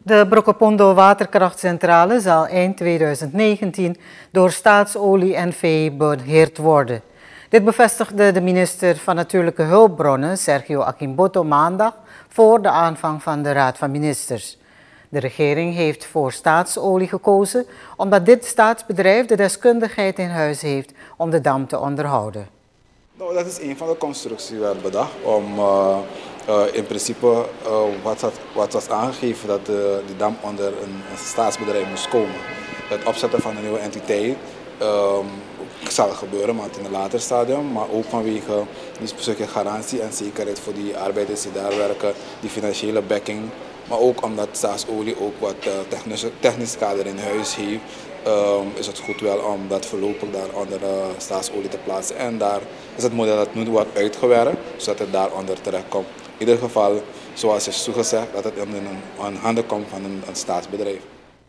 De Brokopondo waterkrachtcentrale zal eind 2019 door Staatsolie NV beheerd worden. Dit bevestigde de minister van Natuurlijke Hulpbronnen, Sergio Akimboto, maandag voor de aanvang van de Raad van Ministers. De regering heeft voor Staatsolie gekozen omdat dit staatsbedrijf de deskundigheid in huis heeft om de dam te onderhouden. Nou, dat is een van de constructies werd bedacht om in principe wat was aangegeven dat die dam onder een staatsbedrijf moest komen. Het opzetten van een nieuwe entiteit zal gebeuren, maar in een later stadium, maar ook vanwege die stukje garantie en zekerheid voor die arbeiders die daar werken, die financiële backing, maar ook omdat Staatsolie ook wat technisch kader in huis heeft, is het goed wel om dat voorlopig daar onder Staatsolie te plaatsen. En daar is het model dat nu wordt uitgewerkt, zodat het daaronder terechtkomt. In ieder geval, zoals is toegezegd, dat het in handen komt van een staatsbedrijf.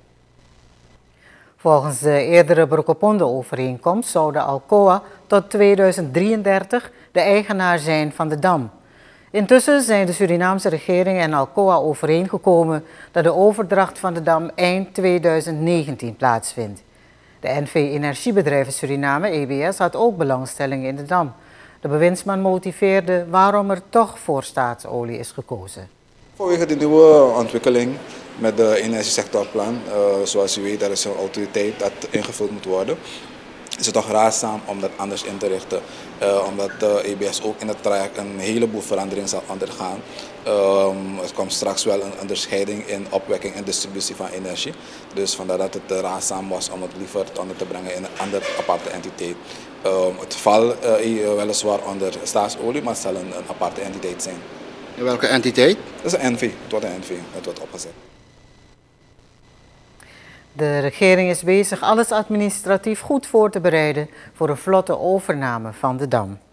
Volgens de eerdere Brokopondo-overeenkomst zou de Alcoa tot 2033 de eigenaar zijn van de dam. Intussen zijn de Surinaamse regering en Alcoa overeengekomen dat de overdracht van de dam eind 2019 plaatsvindt. De NV Energiebedrijven Suriname, EBS, had ook belangstelling in de dam. De bewindsman motiveerde waarom er toch voor Staatsolie is gekozen. Vanwege de nieuwe ontwikkeling met de energiesectorplan, zoals u weet, er is een autoriteit dat ingevuld moet worden. Is het toch raadzaam om dat anders in te richten, omdat de EBS ook in het traject een heleboel veranderingen zal ondergaan. Er komt straks wel een onderscheiding in opwekking en distributie van energie. Dus vandaar dat het raadzaam was om het liever onder te brengen in een andere aparte entiteit. Het valt weliswaar onder Staatsolie, maar het zal een aparte entiteit zijn. En welke entiteit? Dat is een NV, het wordt een NV, dat wordt opgezet. De regering is bezig alles administratief goed voor te bereiden voor een vlotte overname van de dam.